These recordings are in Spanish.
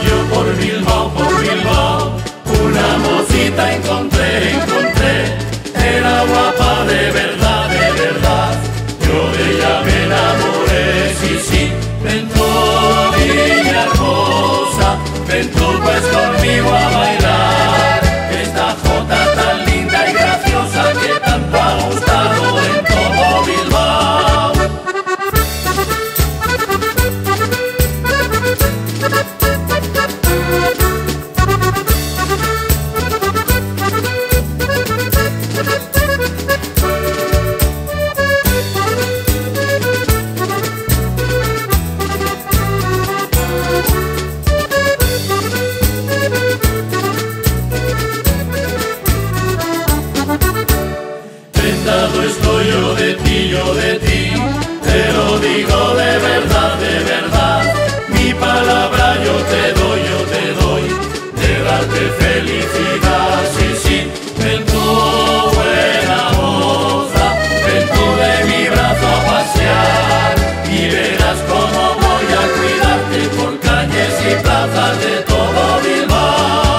yo por Bilbao, una mocita encontré, era guapa de verdad, yo de ella me enamoré, sí, ven tú, niña hermosa, ven tú pues conmigo a bailar, esta jota tan linda y graciosa que tanto ha gustado en todo Bilbao. Prendado estoy yo de ti, te lo digo de verdad, mi palabra yo te doy, de darte felicidad, sí, ven tú buena moza, ven tú de mi brazo a pasear, y verás cómo voy a cuidarte por calles y plazas de todo Bilbao.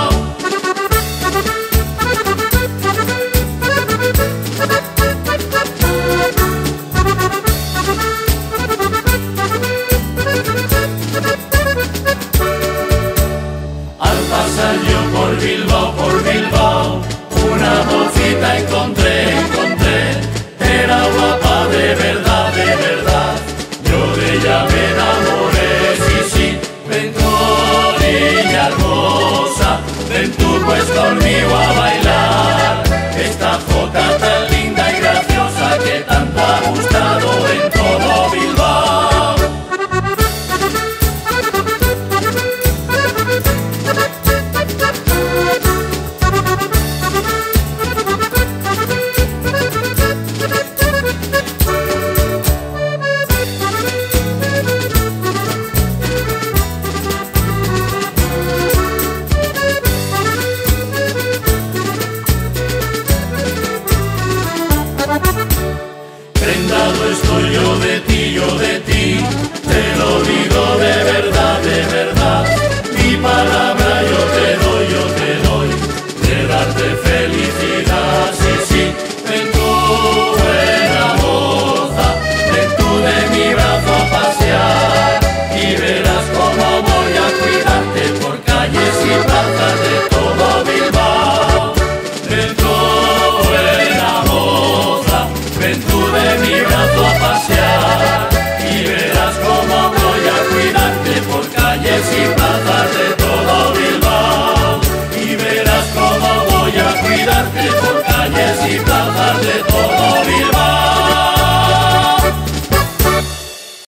Pasar yo por Bilbao, una mocita encontré, era guapa de verdad, yo de ella me enamoré, sí, ven tú, niña hermosa, ven tú pues conmigo a bailar, esta jota tan linda y graciosa que tanto ha gustado en todo Bilbao. Prendado estoy yo de ti, te lo digo de verdad, mi palabra yo te doy, de darte felicidad, sí, ven tú buena moza, ven tú de mi brazo a pasear, y verás cómo voy a cuidarte por calles y plazas de todo Bilbao, ven tú buena moza, ven tú de mi brazo a pasear, y verás cómo voy a cuidarte por calles y plazas de todo Bilbao, y verás cómo voy a cuidarte.